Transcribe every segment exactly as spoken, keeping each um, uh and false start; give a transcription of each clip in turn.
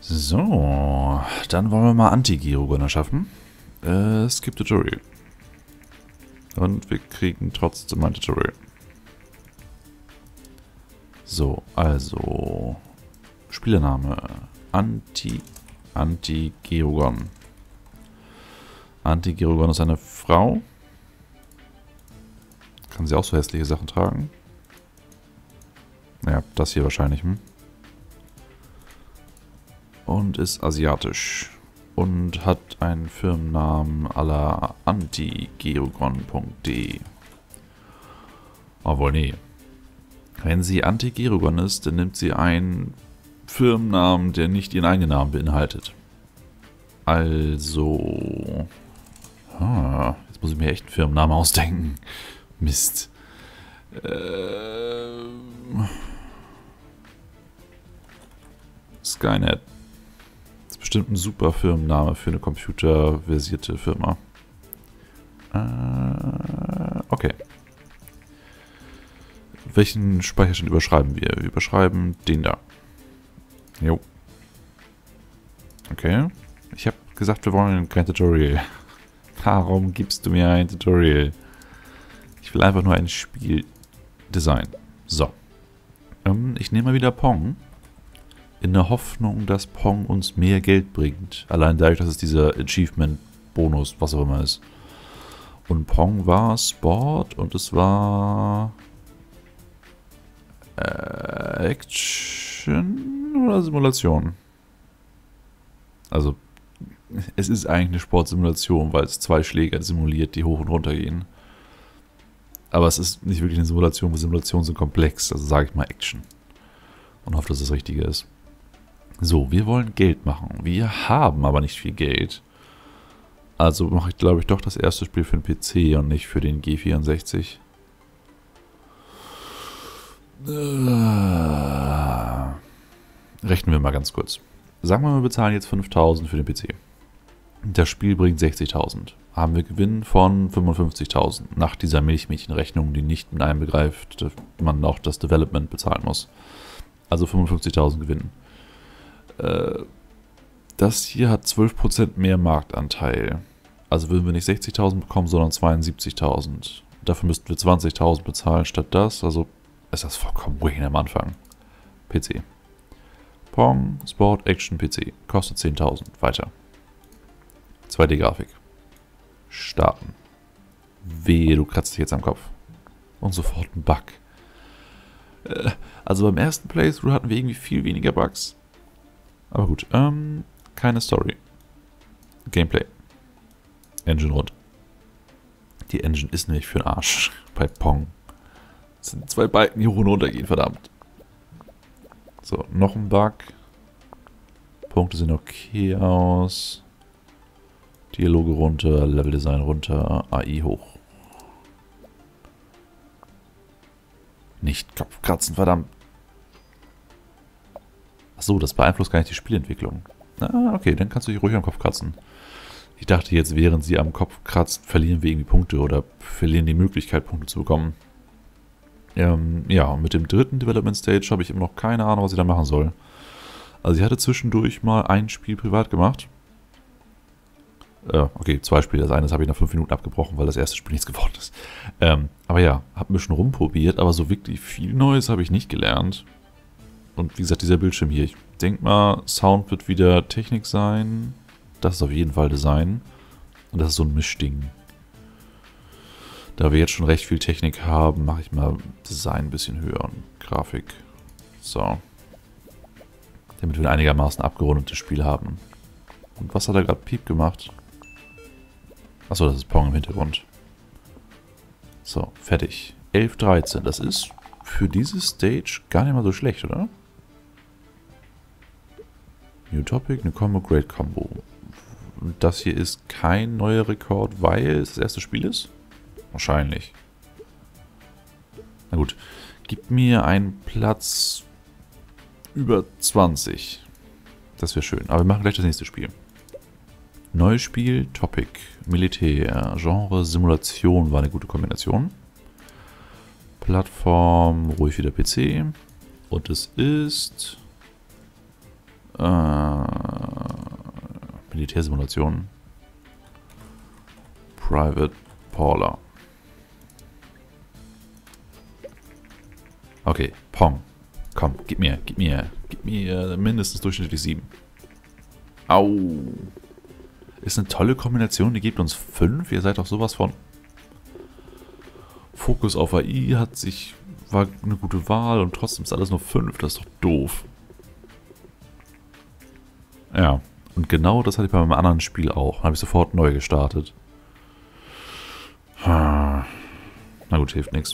So, dann wollen wir mal Anti-Gyrogon schaffen. Äh, es gibt Tutorial. Und wir kriegen trotzdem ein Tutorial. So, also Spielername Anti Anti-Gyrogon. Anti-Gyrogon ist eine Frau. Kann sie auch so hässliche Sachen tragen? Naja, das hier wahrscheinlich, hm? Und ist asiatisch. Und hat einen Firmennamen à la anti-gyrogon punkt de. Obwohl, nee. Wenn sie Anti-Gyrogon ist, dann nimmt sie einen Firmennamen, der nicht ihren eigenen Namen beinhaltet. Also... Ah, jetzt muss ich mir echt einen Firmennamen ausdenken. Mist. Äh, Skynet. Das ist bestimmt ein super Firmenname für eine computerversierte Firma. Äh, okay. Welchen Speicherstand überschreiben wir? Wir überschreiben den da. Jo. Okay. Ich habe gesagt, wir wollen kein Tutorial. Warum gibst du mir ein Tutorial? Ich will einfach nur ein Spiel designen. So. Ähm, ich nehme mal wieder Pong. In der Hoffnung, dass Pong uns mehr Geld bringt. Allein dadurch, dass es dieser Achievement-Bonus, was auch immer ist. Und Pong war Sport und es war... Äh, Action oder Simulation? Also, es ist eigentlich eine Sportsimulation, weil es zwei Schläger simuliert, die hoch und runter gehen. Aber es ist nicht wirklich eine Simulation, weil Simulationen sind komplex. Also sage ich mal Action. Und hoffe, dass das Richtige ist. So, wir wollen Geld machen. Wir haben aber nicht viel Geld. Also mache ich, glaube ich, doch das erste Spiel für den P C und nicht für den G vierundsechzig. Äh, rechnen wir mal ganz kurz. Sagen wir mal, wir bezahlen jetzt fünftausend für den P C. Das Spiel bringt sechzigtausend. Haben wir Gewinn von fünfundfünfzigtausend. Nach dieser Milchmädchenrechnung, die nicht mit einbegreift, dass man auch das Development bezahlen muss. Also fünfundfünfzigtausend Gewinn. Äh, das hier hat zwölf Prozent mehr Marktanteil. Also würden wir nicht sechzigtausend bekommen, sondern zweiundsiebzigtausend. Dafür müssten wir zwanzigtausend bezahlen statt das. Also ist das vollkommen ruhig am Anfang. P C. Pong, Sport, Action, P C. Kostet zehntausend. Weiter. zwei D-Grafik. Starten. Wehe, du kratzt dich jetzt am Kopf. Und sofort ein Bug. Äh, also beim ersten Playthrough hatten wir irgendwie viel weniger Bugs. Aber gut, ähm, keine Story. Gameplay. Engine rund. Die Engine ist nämlich für den Arsch bei Pong. Das sind zwei Balken, die hoch und runter gehen, verdammt. So, noch ein Bug. Punkte sehen okay aus. Dialoge runter, Leveldesign runter, A I hoch. Nicht Kopfkratzen, verdammt. Achso, das beeinflusst gar nicht die Spielentwicklung. Ah, okay, dann kannst du dich ruhig am Kopf kratzen. Ich dachte jetzt, während sie am Kopf kratzt, verlieren wir irgendwie Punkte oder verlieren die Möglichkeit, Punkte zu bekommen. Ähm, ja, und mit dem dritten Development Stage habe ich immer noch keine Ahnung, was ich da machen soll. Also ich hatte zwischendurch mal ein Spiel privat gemacht. Äh, okay, zwei Spiele. Das eine habe ich nach fünf Minuten abgebrochen, weil das erste Spiel nichts geworden ist. Ähm, aber ja, habe ein bisschen rumprobiert, aber so wirklich viel Neues habe ich nicht gelernt. Und wie gesagt, dieser Bildschirm hier. Ich denke mal, Sound wird wieder Technik sein. Das ist auf jeden Fall Design. Und das ist so ein Mischding. Da wir jetzt schon recht viel Technik haben, mache ich mal Design ein bisschen höher und Grafik. So. Damit wir ein einigermaßen abgerundetes Spiel haben. Und was hat er gerade Piep gemacht? Achso, das ist Pong im Hintergrund. So, fertig. elf, dreizehn. Das ist für diese Stage gar nicht mal so schlecht, oder? New Topic, eine Combo, Great Combo. Und das hier ist kein neuer Rekord, weil es das erste Spiel ist? Wahrscheinlich. Na gut. Gib mir einen Platz über zwanzig. Das wäre schön. Aber wir machen gleich das nächste Spiel. Neues Spiel, Topic, Militär, Genre, Simulation war eine gute Kombination. Plattform, ruhig wieder P C. Und es ist... Äh, Militärsimulationen. Private Paula. Okay, Pong. Komm, gib mir, gib mir, gib mir mindestens durchschnittlich sieben. Au. Ist eine tolle Kombination, die gibt uns fünf. Ihr seid doch sowas von. Fokus auf A I hat sich, war eine gute Wahl und trotzdem ist alles nur fünf. Das ist doch doof. Ja, und genau das hatte ich bei meinem anderen Spiel auch. Dann habe ich sofort neu gestartet. Na gut, hilft nichts.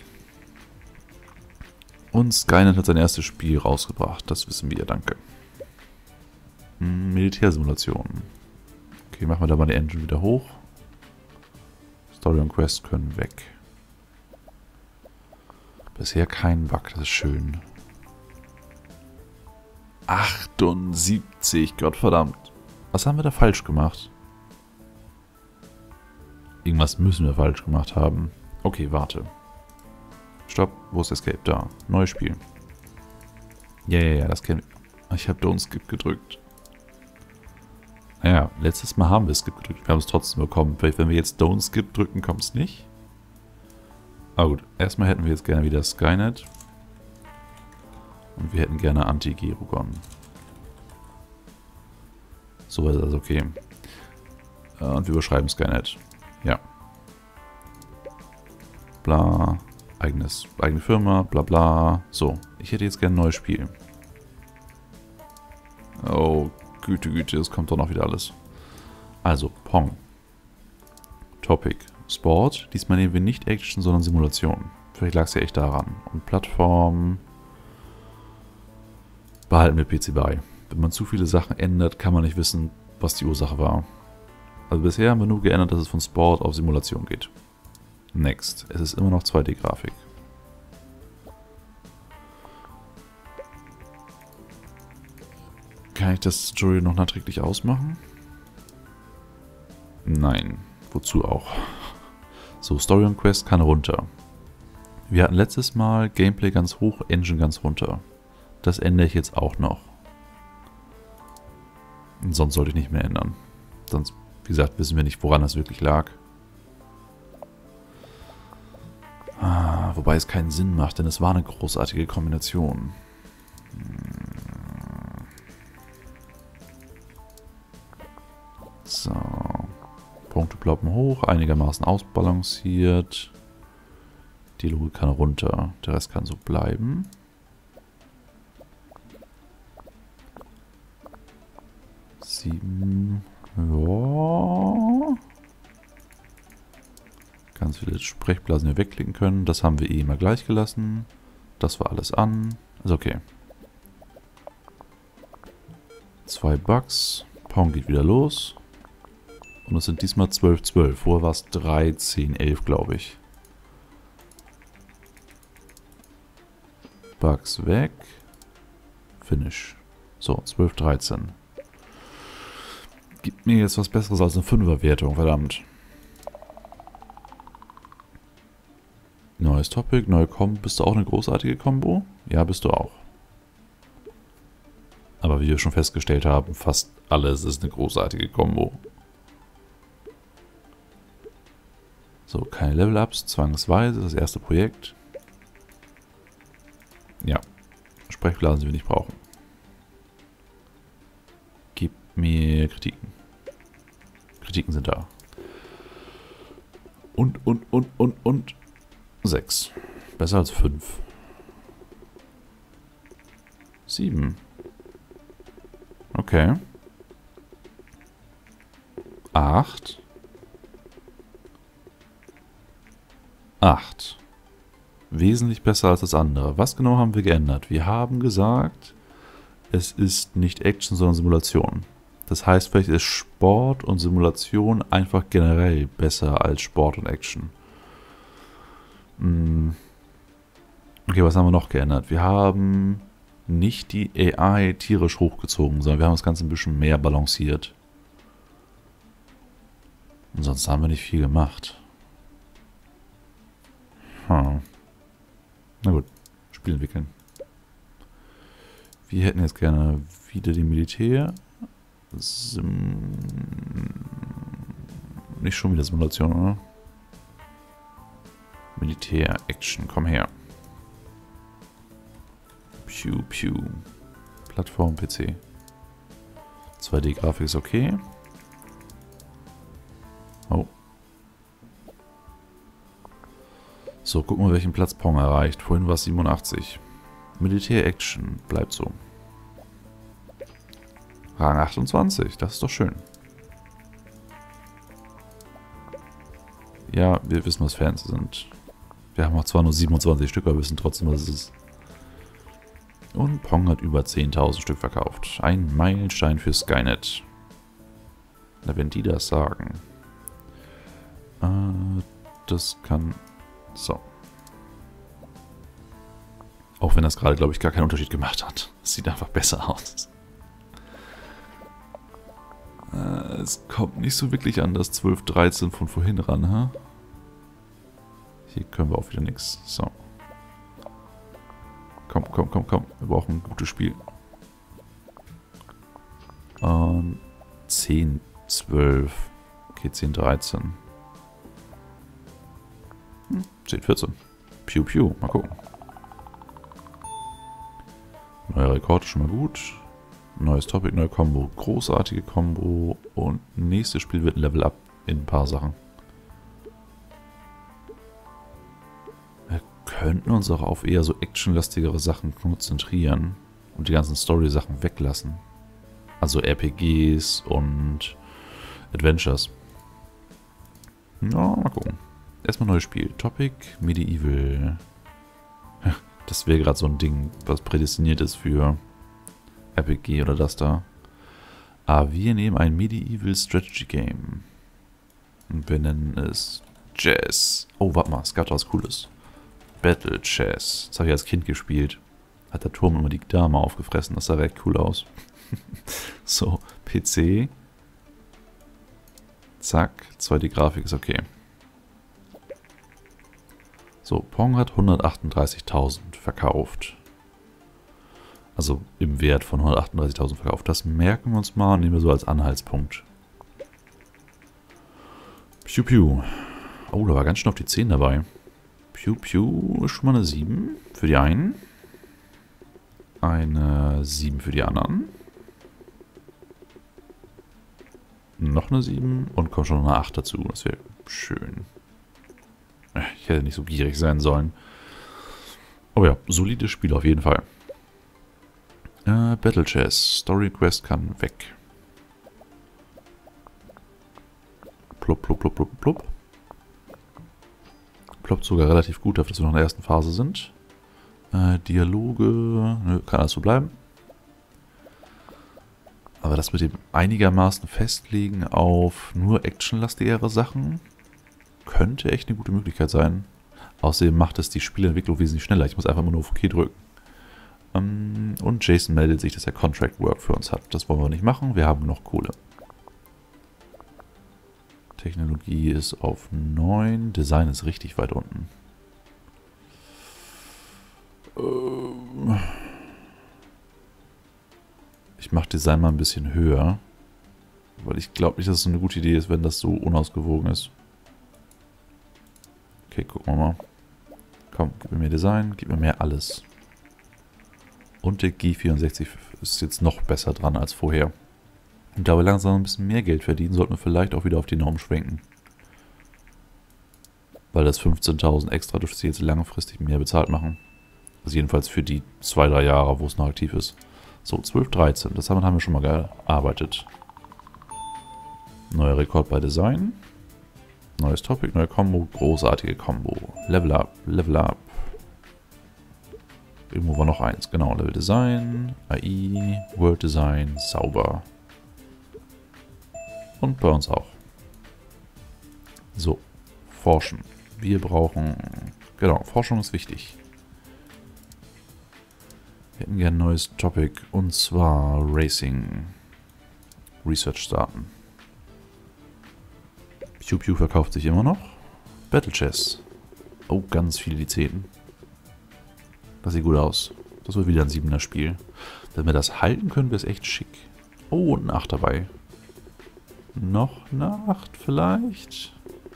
Und Skynet hat sein erstes Spiel rausgebracht. Das wissen wir, danke. Militärsimulation. Okay, machen wir da mal die Engine wieder hoch. Story und Quest können weg. Bisher kein Bug, das ist schön. achtundsiebzig, Gottverdammt. Was haben wir da falsch gemacht? Irgendwas müssen wir falsch gemacht haben. Okay, warte. Stopp, wo ist Escape? Da. Neues Spiel. Ja, ja, ja, das kennen wir. Ich habe Don't Skip gedrückt. Naja, letztes Mal haben wir Skip gedrückt. Wir haben es trotzdem bekommen. Vielleicht, wenn wir jetzt Don't Skip drücken, kommt es nicht. Aber gut, erstmal hätten wir jetzt gerne wieder Skynet. Und wir hätten gerne Anti-Gerugon. So ist das okay. Und wir überschreiben Skynet. Ja. Bla. Eigenes, eigene Firma, bla bla. So, ich hätte jetzt gerne ein neues Spiel. Oh, Güte, Güte, es kommt doch noch wieder alles. Also, Pong. Topic. Sport. Diesmal nehmen wir nicht Action, sondern Simulation. Vielleicht lag es ja echt daran. Und Plattform. Behalten wir P C bei. Wenn man zu viele Sachen ändert, kann man nicht wissen, was die Ursache war. Also bisher haben wir nur geändert, dass es von Sport auf Simulation geht. Next. Es ist immer noch zwei D-Grafik. Kann ich das Tutorial noch nachträglich ausmachen? Nein. Wozu auch? So, Story und Quest kann runter. Wir hatten letztes Mal Gameplay ganz hoch, Engine ganz runter. Das ändere ich jetzt auch noch. Und sonst sollte ich nicht mehr ändern. Sonst, wie gesagt, wissen wir nicht, woran das wirklich lag. Ah, wobei es keinen Sinn macht, denn es war eine großartige Kombination. So. Punkte ploppen hoch, einigermaßen ausbalanciert. Die Logik kann runter, der Rest kann so bleiben. Sieben. Ja. Ganz viele Sprechblasen hier wegklicken können. Das haben wir eh immer gleich gelassen. Das war alles an. Ist okay. Zwei Bugs. Pong geht wieder los. Und es sind diesmal zwölf, zwölf. Vorher war es dreizehn, elf, glaube ich. Bugs weg. Finish. So, zwölf, dreizehn. Gibt mir jetzt was Besseres als eine Fünfer-Wertung, verdammt. Neues Topic, neue Kombo. Bist du auch eine großartige Kombo? Ja, bist du auch. Aber wie wir schon festgestellt haben, fast alles ist eine großartige Kombo. So, keine Level-Ups, zwangsweise, das erste Projekt. Ja, Sprechblasen, die wir nicht brauchen. Gib mir Kritiken. Kritiken sind da. Und, und, und, und, und. sechs. Besser als fünf. sieben. Okay. acht. acht. Wesentlich besser als das andere. Was genau haben wir geändert? Wir haben gesagt, es ist nicht Action, sondern Simulation. Das heißt, vielleicht ist Sport und Simulation einfach generell besser als Sport und Action. Okay, was haben wir noch geändert? Wir haben nicht die A I tierisch hochgezogen, sondern wir haben das Ganze ein bisschen mehr balanciert. Und sonst haben wir nicht viel gemacht. Hm. Na gut, Spiel entwickeln. Wir hätten jetzt gerne wieder die Militär. Sim Nicht schon wieder Simulation, oder? Militär-Action, komm her. Piu, piu. Plattform, P C. zwei D-Grafik ist okay. Oh. So, gucken wir, welchen Platz Pong erreicht. Vorhin war es siebenundachtzig. Militär-Action, bleibt so. Rang achtundzwanzig, das ist doch schön. Ja, wir wissen, was Fans sind. Wir haben auch zwar nur siebenundzwanzig Stück, aber wir wissen trotzdem, was es ist. Und Pong hat über zehntausend Stück verkauft. Ein Meilenstein für Skynet. Na, wenn die das sagen. Äh, das kann... So. Auch wenn das gerade, glaube ich, gar keinen Unterschied gemacht hat. Es sieht einfach besser aus. Äh, es kommt nicht so wirklich an das zwölf dreizehn von vorhin ran, ha? Hier können wir auch wieder nichts. So. Komm, komm, komm, komm. Wir brauchen ein gutes Spiel. Und zehn, zwölf. Okay, zehn, dreizehn. Hm, zehn, vierzehn. Piu, piu. Mal gucken. Neuer Rekord, schon mal gut. Neues Topic, neue Combo. Großartige Combo. Und nächstes Spiel wird ein Level Up in ein paar Sachen. Wir könnten uns auch auf eher so actionlastigere Sachen konzentrieren. Und die ganzen Story-Sachen weglassen. Also R P Gs und Adventures. Na, mal gucken. Erstmal neues Spiel. Topic, Medieval. Das wäre gerade so ein Ding, was prädestiniert ist für R P G oder das da. Aber wir nehmen ein Medieval Strategy Game. Und wir nennen es Chess. Oh, warte mal, es gab was Cooles. Battle Chess. Das habe ich als Kind gespielt. Hat der Turm immer die Dame aufgefressen. Das sah recht cool aus. So, P C. Zack, zwei D-Grafik ist okay. So, Pong hat hundertachtunddreißigtausend verkauft. Also im Wert von hundertachtunddreißigtausend verkauft. Das merken wir uns mal und nehmen wir so als Anhaltspunkt. Piu Piu. Oh, da war ganz schön auf die zehn dabei. Piu Piu ist schon mal eine sieben für die einen. Eine sieben für die anderen. Noch eine sieben und kommt schon eine acht dazu. Das wäre schön. Ich hätte nicht so gierig sein sollen. Aber ja, solides Spiel auf jeden Fall. Äh, Battle Chess. Story Quest kann weg. Plop, plop, plop, plop, plop. Ploppt sogar relativ gut, dafür, dass wir noch in der ersten Phase sind. Äh, Dialoge. Nö, kann alles so bleiben. Aber das mit dem einigermaßen Festlegen auf nur actionlastigere Sachen könnte echt eine gute Möglichkeit sein. Außerdem macht es die Spielentwicklung wesentlich schneller. Ich muss einfach immer nur auf OK drücken. Ähm, und Jason meldet sich, dass er Contract Work für uns hat. Das wollen wir nicht machen. Wir haben noch Kohle. Technologie ist auf neun. Design ist richtig weit unten. Ähm ich mache Design mal ein bisschen höher. Weil ich glaube nicht, dass es so eine gute Idee ist, wenn das so unausgewogen ist. Okay, gucken wir mal. Komm, gib mir mehr Design, gib mir mehr alles. Und der G vierundsechzig ist jetzt noch besser dran als vorher. Und da wir langsam ein bisschen mehr Geld verdienen, sollten wir vielleicht auch wieder auf die Norm schwenken. Weil das fünfzehntausend extra dürfte sie jetzt langfristig mehr bezahlt machen. Also jedenfalls für die zwei, drei Jahre, wo es noch aktiv ist. So, zwölf dreizehn, das haben wir schon mal gearbeitet. Neuer Rekord bei Design. Neues Topic, neue Combo, großartige Combo. Level up, Level up. Irgendwo war noch eins, genau. Level Design, A I, World Design, sauber. Und bei uns auch. So, forschen. Wir brauchen... Genau, Forschung ist wichtig. Wir hätten gerne ein neues Topic, und zwar Racing. Research starten. Piu Piu verkauft sich immer noch. Battle Chess. Oh, ganz viele die zehn. Das sieht gut aus. Das wird wieder ein siebener Spiel. Wenn wir das halten können, wäre es echt schick. Oh, und eine acht dabei. Noch eine acht vielleicht?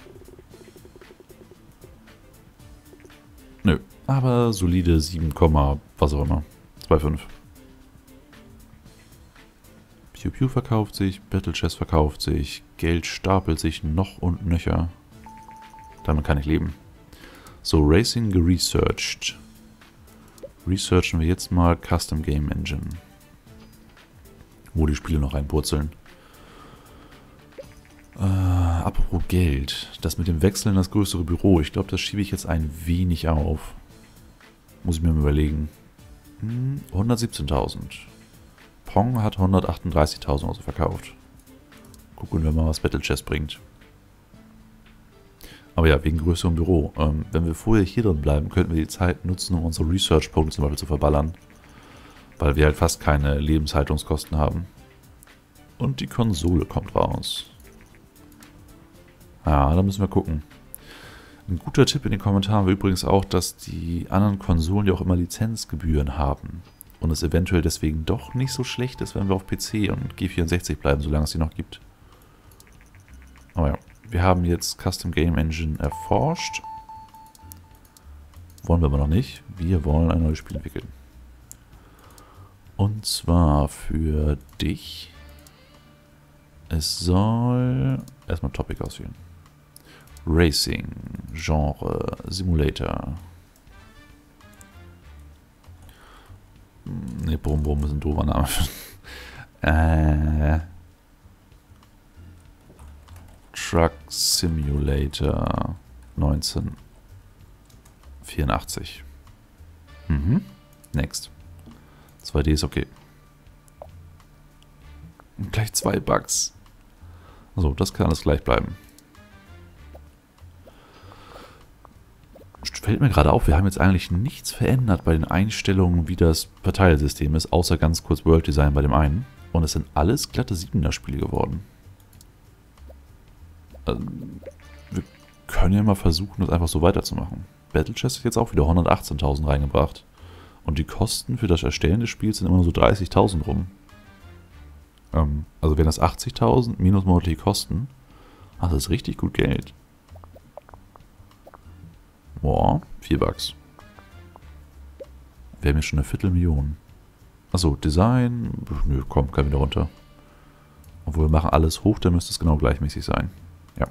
Nö, aber solide sieben, was auch immer. zwei Komma fünf. Pew Pew verkauft sich, Battle Chest verkauft sich, Geld stapelt sich noch und nöcher. Damit kann ich leben. So, Racing geresearched. Researchen wir jetzt mal Custom Game Engine. Wo die Spiele noch reinpurzeln. Äh, apropos Geld. Das mit dem Wechsel in das größere Büro. Ich glaube, das schiebe ich jetzt ein wenig auf. Muss ich mir mal überlegen. Hm, hundertsiebzehntausend. Pong hat hundertachtunddreißigtausend also verkauft. Gucken wir mal, was Battle Chess bringt. Aber ja, wegen größerem Büro. Ähm, wenn wir vorher hier drin bleiben, könnten wir die Zeit nutzen, um unsere Research-Punkte zum Beispiel zu verballern. Weil wir halt fast keine Lebenshaltungskosten haben. Und die Konsole kommt raus. Ja, da müssen wir gucken. Ein guter Tipp in den Kommentaren war übrigens auch, dass die anderen Konsolen ja auch immer Lizenzgebühren haben. Und es eventuell deswegen doch nicht so schlecht ist, wenn wir auf P C und G vierundsechzig bleiben, solange es die noch gibt. Aber ja, wir haben jetzt Custom Game Engine erforscht. Wollen wir aber noch nicht. Wir wollen ein neues Spiel entwickeln. Und zwar für dich. Es soll erstmal Topic auswählen. Racing, Genre, Simulator. Ne, Brumm Brumm ist ein doofer Name. äh, Truck Simulator neunzehnhundertvierundachtzig. Mhm. Next. zwei D ist okay. Und gleich zwei Bugs. Also, das kann alles gleich bleiben. Fällt mir gerade auf, wir haben jetzt eigentlich nichts verändert bei den Einstellungen, wie das Verteilsystem ist, außer ganz kurz World Design bei dem einen. Und es sind alles glatte Siebener-Spiele geworden. Also, wir können ja mal versuchen, das einfach so weiterzumachen. Battle Chess hat jetzt auch wieder hundertachtzehntausend reingebracht. Und die Kosten für das Erstellen des Spiels sind immer nur so dreißigtausend rum. Ähm, also wären das achtzigtausend minus monatliche Kosten. Ach, das ist richtig gut Geld. Boah, vier Bucks. Wir haben jetzt schon eine Viertelmillion. Achso, Design. Nö, komm, kann wieder runter. Obwohl wir machen alles hoch, dann müsste es genau gleichmäßig sein. Ja.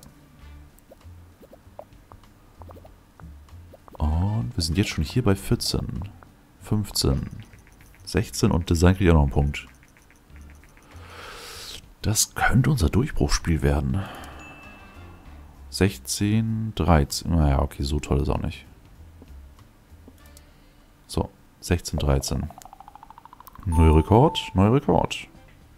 Und wir sind jetzt schon hier bei vierzehn, fünfzehn, sechzehn und Design kriegt auch noch einen Punkt. Das könnte unser Durchbruchsspiel werden. sechzehn, dreizehn. Naja, okay, so toll ist auch nicht. So, sechzehn, dreizehn. Neuer Rekord, neuer Rekord.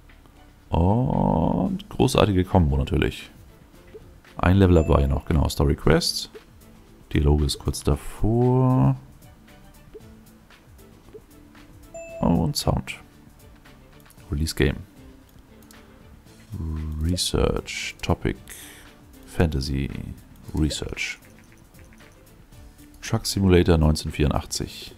Und großartige Kombo natürlich. Ein Level dabei noch, genau, Story Quest. Dialoge ist kurz davor. Und Sound. Release Game. Research, Topic, Fantasy, Research. Truck Simulator neunzehnhundertvierundachtzig.